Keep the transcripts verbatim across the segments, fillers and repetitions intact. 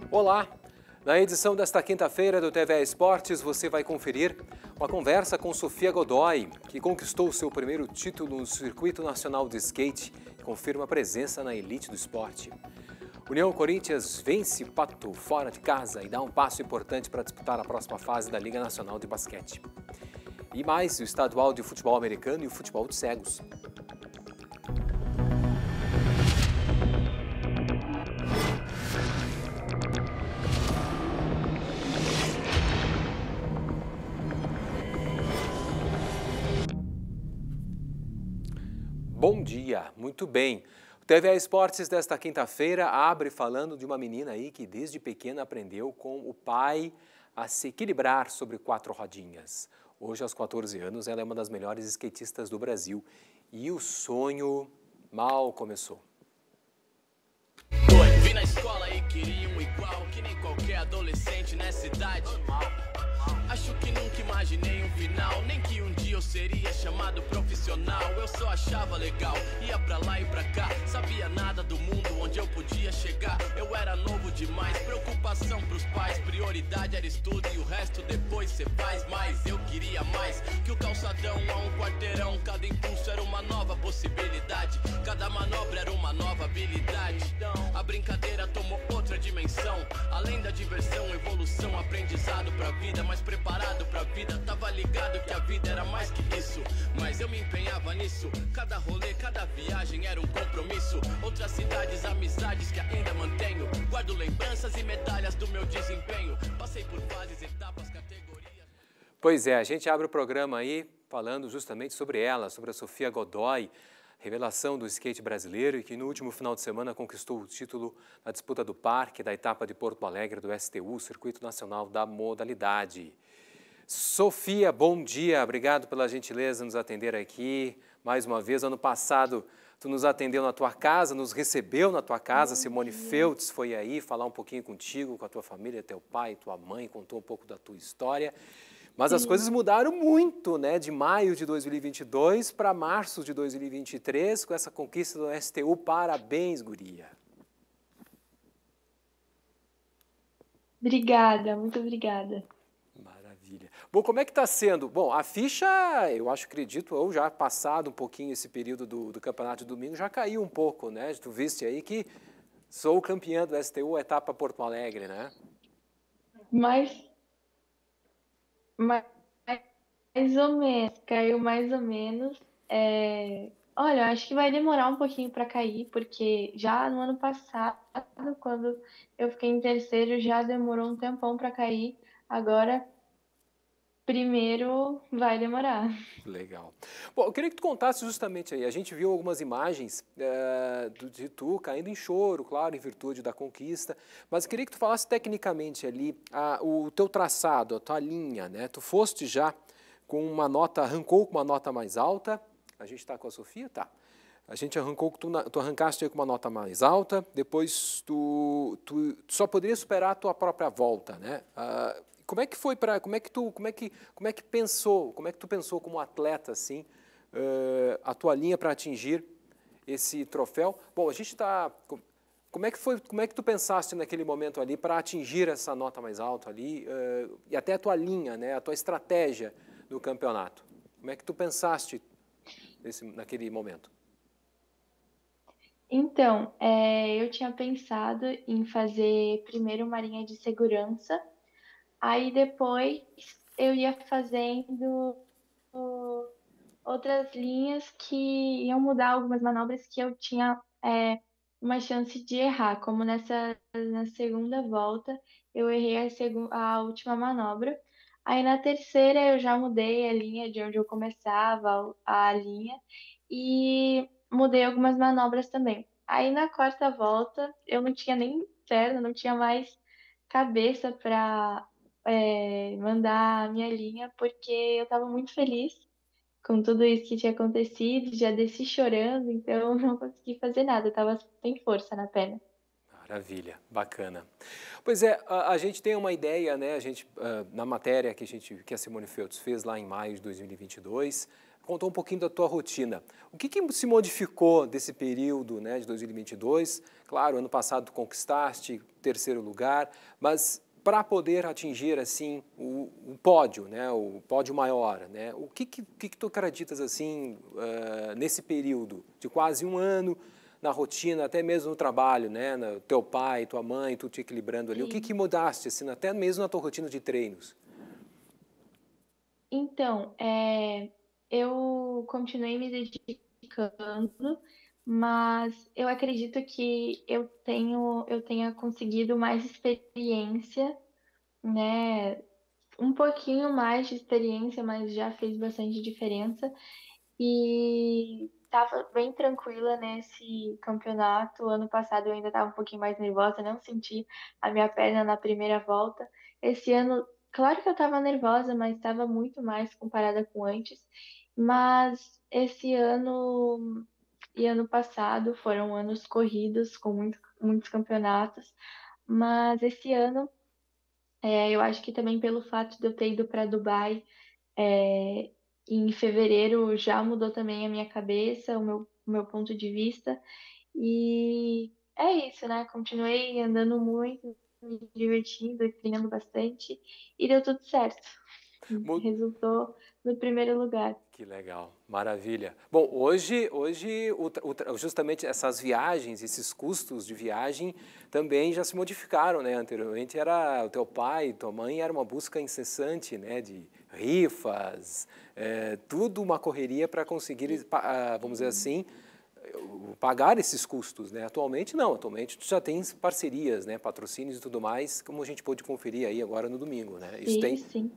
Olá! Na edição desta quinta-feira do T V Esportes, você vai conferir uma conversa com Sofia Godoy, que conquistou seu primeiro título no Circuito Nacional de Skate e confirma presença na elite do esporte. União Corinthians vence Pato fora de casa e dá um passo importante para disputar a próxima fase da Liga Nacional de Basquete. E mais, o estadual de futebol americano e o futebol de cegos. Bom dia, muito bem. O T V Esportes desta quinta-feira abre falando de uma menina aí que desde pequena aprendeu com o pai a se equilibrar sobre quatro rodinhas. Hoje, aos quatorze anos, ela é uma das melhores skatistas do Brasil e o sonho mal começou. Oi, vim na escola e queria um igual que nem qualquer adolescente nessa idade. Acho que nunca imaginei um final, nem que um dia eu seria chamado profissional. Eu só achava legal, ia pra lá e pra cá, sabia nada do mundo onde eu podia chegar. Eu era novo demais, preocupação pros pais, prioridade era estudo e o resto depois cê faz. Mas eu queria mais, que o calçadão a um quarteirão, cada impulso era uma nova possibilidade, cada manobra era uma nova habilidade. A brincadeira tomou outra dimensão, além da diversão, evolução, aprendizado pra vida, mais preparado pra vida, tava ligado que a vida era mais que isso, mas eu me empenhava nisso, cada rolê, cada viagem era um compromisso, outras cidades, amizades que ainda mantenho, guardo lembranças e medalhas do meu desempenho, passei por fases, etapas, categorias. Pois é, a gente abre o programa aí falando justamente sobre ela, sobre a Sofia Godoy, revelação do skate brasileiro e que no último final de semana conquistou o título na disputa do parque da etapa de Porto Alegre do S T U, Circuito Nacional da Modalidade. Sofia, bom dia, obrigado pela gentileza de nos atender aqui. Mais uma vez, ano passado, tu nos atendeu na tua casa, nos recebeu na tua casa, bom Simone dia. Feltz foi aí falar um pouquinho contigo, com a tua família, teu pai, tua mãe, contou um pouco da tua história. Mas Sim. as coisas mudaram muito, né? De maio de dois mil e vinte e dois para março de dois mil e vinte e três, com essa conquista do S T U. Parabéns, guria. Obrigada, muito obrigada. Maravilha. Bom, como é que está sendo? Bom, a ficha, eu acho, acredito, ou já passado um pouquinho esse período do, do campeonato de domingo, já caiu um pouco, né? Tu viste aí que sou campeã do S T U, etapa Porto Alegre, né? Mas... Mais, mais ou menos, caiu mais ou menos. É... Olha, acho que vai demorar um pouquinho para cair, porque já no ano passado, quando eu fiquei em terceiro, já demorou um tempão para cair. Agora, primeiro vai demorar. Legal. Bom, eu queria que tu contasse justamente aí, a gente viu algumas imagens é, de tu caindo em choro, claro, em virtude da conquista, mas eu queria que tu falasse tecnicamente ali a, o teu traçado, a tua linha, né? Tu foste já com uma nota, arrancou com uma nota mais alta, a gente está com a Sofia? Tá. A gente arrancou, tu, tu arrancaste com uma nota mais alta, depois tu, tu, tu só poderia superar a tua própria volta, né? Ah, Como é que foi para, como é que tu, como é que, como é que pensou, como é que tu pensou como atleta assim, uh, a tua linha para atingir esse troféu? Bom, a gente está, como é que foi, como é que tu pensaste naquele momento ali para atingir essa nota mais alta ali uh, e até a tua linha, né, a tua estratégia do campeonato? Como é que tu pensaste nesse, naquele momento? Então, é, eu tinha pensado em fazer primeiro uma linha de segurança. Aí depois eu ia fazendo outras linhas que iam mudar algumas manobras que eu tinha é, uma chance de errar, como nessa na segunda volta eu errei a, segu a última manobra. Aí na terceira eu já mudei a linha de onde eu começava a linha e mudei algumas manobras também. Aí na quarta volta eu não tinha nem perna, não tinha mais cabeça para é, mandar a minha linha, porque eu estava muito feliz com tudo isso que tinha acontecido, já desci chorando, então eu não consegui fazer nada, eu estava sem força na perna. Maravilha, bacana. Pois é, a, a gente tem uma ideia, né? A gente, uh, na matéria que, a gente, que a Simone Feltz fez lá em maio de dois mil e vinte e dois, contou um pouquinho da tua rotina. O que, que se modificou desse período, né, de dois mil e vinte e dois? Claro, ano passado tu conquistaste terceiro lugar, mas para poder atingir assim o, o pódio, né, o pódio maior, né, o que que, que, que tu acreditas assim uh, nesse período de quase um ano na rotina, até mesmo no trabalho, né, no teu pai, tua mãe, tu te equilibrando ali, Sim. o que que mudaste assim, até mesmo na tua rotina de treinos? Então, é, eu continuei me dedicando, mas eu acredito que eu tenho, eu tenha conseguido mais experiência, né? Um pouquinho mais de experiência, mas já fez bastante diferença. E estava bem tranquila nesse campeonato. Ano passado eu ainda estava um pouquinho mais nervosa, não senti a minha perna na primeira volta. Esse ano, claro que eu estava nervosa, mas estava muito mais comparada com antes. Mas esse ano e ano passado foram anos corridos, com muito, muitos campeonatos. Mas esse ano, é, eu acho que também pelo fato de eu ter ido para Dubai é, em fevereiro já mudou também a minha cabeça, o meu, o meu ponto de vista. E é isso, né? Continuei andando muito, me divertindo e treinando bastante. E deu tudo certo. Resultou no primeiro lugar. Que legal, maravilha. Bom, hoje, hoje o, o, justamente essas viagens, esses custos de viagem também já se modificaram, né? Anteriormente era o teu pai, tua mãe, era uma busca incessante, né? De rifas, é, tudo uma correria para conseguir, vamos dizer assim, pagar esses custos, né? Atualmente não, atualmente tu já tens parcerias, né? Patrocínios e tudo mais, como a gente pôde conferir aí agora no domingo, né? Isso Sim, tem... sim.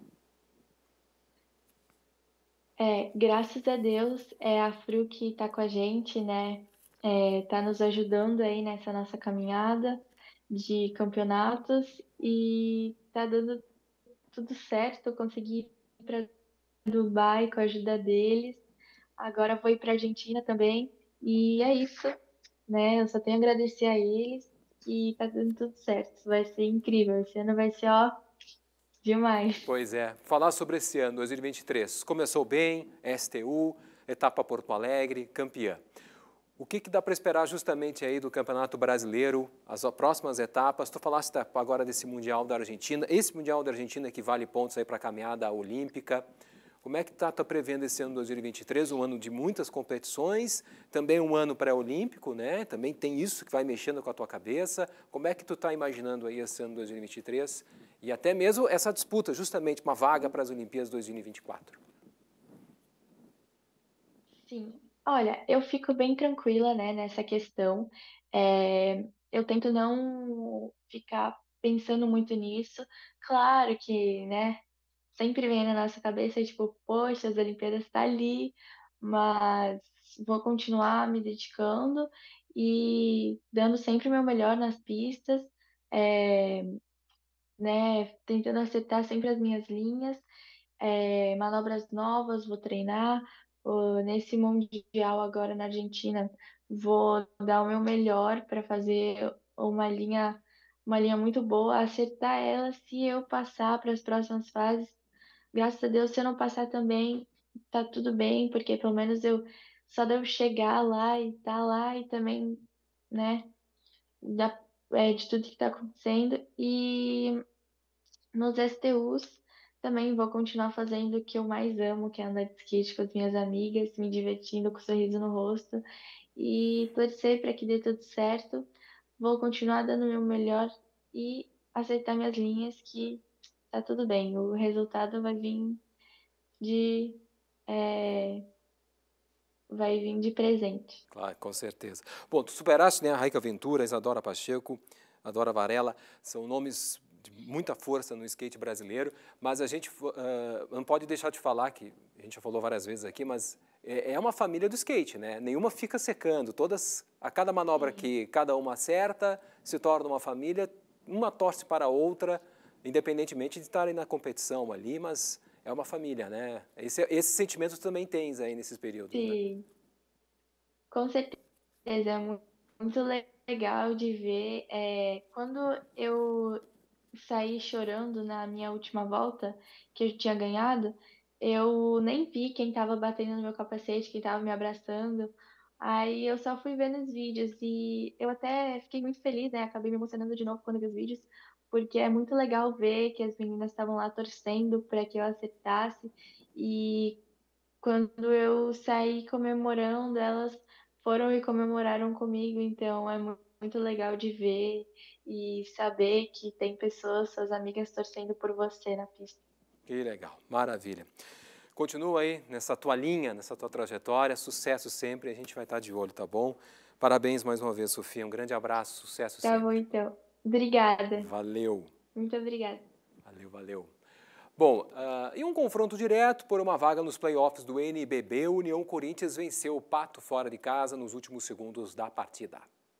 É, graças a Deus, é a Fru que tá com a gente, né? É, tá nos ajudando aí nessa nossa caminhada de campeonatos e tá dando tudo certo. Eu consegui ir para Dubai com a ajuda deles. Agora vou ir para Argentina também. E é isso, né? Eu só tenho a agradecer a eles e tá dando tudo certo. Vai ser incrível. Esse ano vai ser, ó, demais. Pois é, falar sobre esse ano, dois mil e vinte e três. Começou bem, S T U, etapa Porto Alegre, campeã. O que, que dá para esperar justamente aí do Campeonato Brasileiro, as próximas etapas? Tu falaste agora desse Mundial da Argentina, esse Mundial da Argentina que vale pontos aí para a caminhada olímpica. Como é que está tá prevendo esse ano dois mil e vinte e três, um ano de muitas competições, também um ano pré-olímpico, né? Também tem isso que vai mexendo com a tua cabeça. Como é que tu está imaginando aí esse ano dois mil e vinte e três e até mesmo essa disputa, justamente uma vaga para as Olimpíadas dois mil e vinte e quatro? Sim, olha, eu fico bem tranquila, né, nessa questão. É, eu tento não ficar pensando muito nisso. Claro que, né, sempre vem na nossa cabeça, tipo, poxa, as Olimpíadas tá ali, mas vou continuar me dedicando e dando sempre o meu melhor nas pistas, é, né, tentando acertar sempre as minhas linhas, é, manobras novas, vou treinar. Ô, nesse Mundial agora na Argentina, vou dar o meu melhor para fazer uma linha, uma linha muito boa, acertar ela se eu passar para as próximas fases. Graças a Deus, se eu não passar também, tá tudo bem, porque pelo menos eu só devo chegar lá e tá lá e também, né, da, é, de tudo que tá acontecendo. E nos S T Us também vou continuar fazendo o que eu mais amo, que é andar de skate com as minhas amigas, me divertindo com um sorriso no rosto e torcer para que dê tudo certo. Vou continuar dando o meu melhor e aceitar minhas linhas que tá tudo bem. O resultado vai vir de é, vai vir de presente. Claro, com certeza. Bom, tu superaste, né, a Raika Ventura, a Isadora Pacheco, a Dora Varela, são nomes de muita força no skate brasileiro, mas a gente uh, não pode deixar de falar, que a gente já falou várias vezes aqui, mas é, é uma família do skate, né? Nenhuma fica secando, todas, a cada manobra Sim. que cada uma acerta, se torna uma família, uma torce para a outra, independentemente de estarem na competição ali, mas é uma família, né? Esse, esse sentimento tu também tens aí nesses períodos, né? Sim, com certeza. É mu- muito legal de ver. É, quando eu saí chorando na minha última volta, que eu tinha ganhado, eu nem vi quem estava batendo no meu capacete, quem estava me abraçando. Aí eu só fui vendo os vídeos e eu até fiquei muito feliz, né? Acabei me emocionando de novo quando vi os vídeos, porque é muito legal ver que as meninas estavam lá torcendo para que eu acertasse. E quando eu saí comemorando, elas foram e comemoraram comigo, então é mu- muito legal de ver e saber que tem pessoas, suas amigas, torcendo por você na pista. Que legal, maravilha. Continua aí nessa tua linha, nessa tua trajetória, sucesso sempre, a gente vai estar de olho, tá bom? Parabéns mais uma vez, Sofia, um grande abraço, sucesso Tá sempre. bom, então. Obrigada. Valeu. Muito obrigada. Valeu, valeu. Bom, uh, em um confronto direto por uma vaga nos playoffs do N B B, o União Corinthians venceu o Pato fora de casa nos últimos segundos da partida.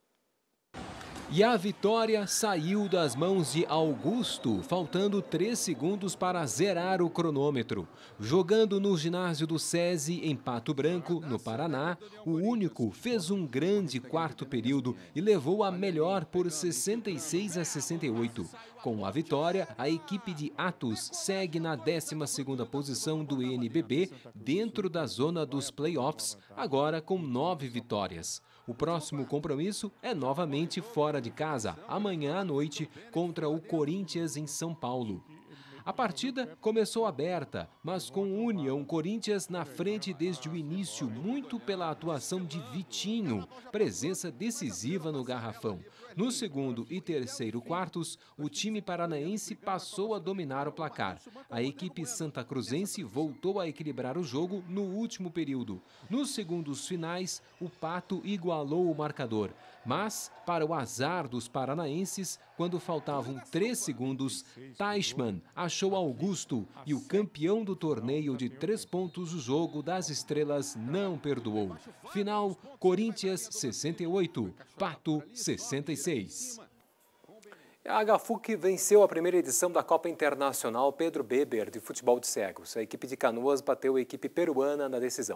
E a vitória saiu das mãos de Augusto, faltando três segundos para zerar o cronômetro. Jogando no ginásio do SESI, em Pato Branco, no Paraná, o único fez um grande quarto período e levou a melhor por sessenta e seis a sessenta e oito. Com a vitória, a equipe de Atos segue na décima segunda posição do N B B, dentro da zona dos playoffs, agora com nove vitórias. O próximo compromisso é novamente fora de casa, amanhã à noite, contra o Corinthians em São Paulo. A partida começou aberta, mas com o União Corinthians na frente desde o início, muito pela atuação de Vitinho, presença decisiva no garrafão. No segundo e terceiro quartos, o time paranaense passou a dominar o placar. A equipe santacruzense voltou a equilibrar o jogo no último período. Nos segundos finais, o Pato igualou o marcador. Mas, para o azar dos paranaenses, quando faltavam três segundos, Teichmann achou Augusto e o campeão do torneio de três pontos do jogo das estrelas não perdoou. Final, Corinthians sessenta e oito, Pato sessenta e seis. A H F U C venceu a primeira edição da Copa Internacional Pedro Beber de futebol de cegos. A equipe de Canoas bateu a equipe peruana na decisão.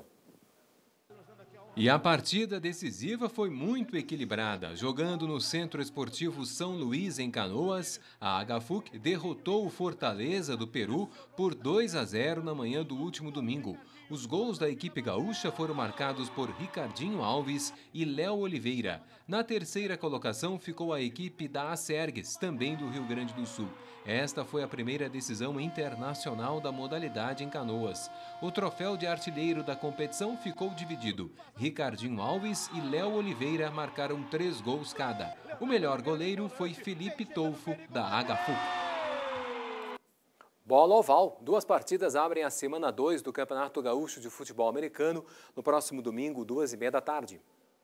E a partida decisiva foi muito equilibrada. Jogando no Centro Esportivo São Luís, em Canoas, a H F U C derrotou o Fortaleza do Peru por dois a zero na manhã do último domingo. Os gols da equipe gaúcha foram marcados por Ricardinho Alves e Léo Oliveira. Na terceira colocação ficou a equipe da Acergues, também do Rio Grande do Sul. Esta foi a primeira decisão internacional da modalidade em Canoas. O troféu de artilheiro da competição ficou dividido. Ricardinho Alves e Léo Oliveira marcaram três gols cada. O melhor goleiro foi Felipe Tolfo, da H F U C. Bola oval. Duas partidas abrem a semana dois do Campeonato Gaúcho de Futebol Americano no próximo domingo, duas e meia da tarde.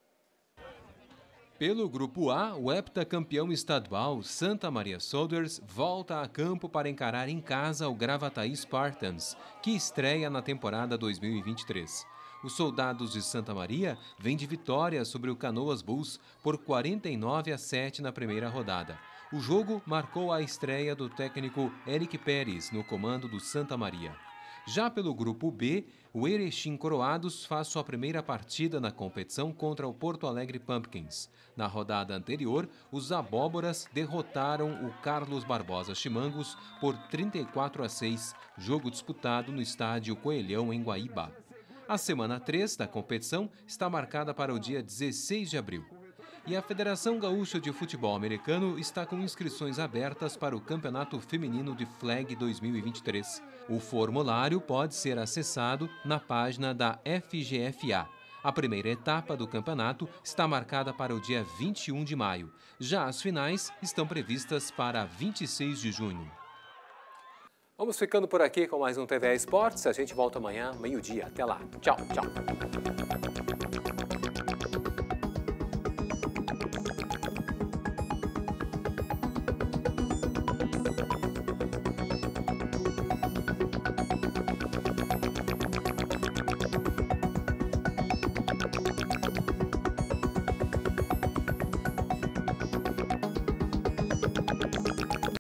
Pelo Grupo A, o heptacampeão estadual Santa Maria Solders volta a campo para encarar em casa o Gravataí Spartans, que estreia na temporada dois mil e vinte e três. Os soldados de Santa Maria vêm de vitória sobre o Canoas Bulls por quarenta e nove a sete na primeira rodada. O jogo marcou a estreia do técnico Eric Pérez no comando do Santa Maria. Já pelo Grupo B, o Erechim Coroados faz sua primeira partida na competição contra o Porto Alegre Pumpkins. Na rodada anterior, os Abóboras derrotaram o Carlos Barbosa Chimangos por trinta e quatro a seis, jogo disputado no estádio Coelhão, em Guaíba. A semana três da competição está marcada para o dia dezesseis de abril. E a Federação Gaúcha de Futebol Americano está com inscrições abertas para o Campeonato Feminino de Flag dois mil e vinte e três. O formulário pode ser acessado na página da F G F A. A primeira etapa do campeonato está marcada para o dia vinte e um de maio. Já as finais estão previstas para vinte e seis de junho. Vamos ficando por aqui com mais um T V A Esportes. A gente volta amanhã, meio-dia. Até lá. Tchau, tchau.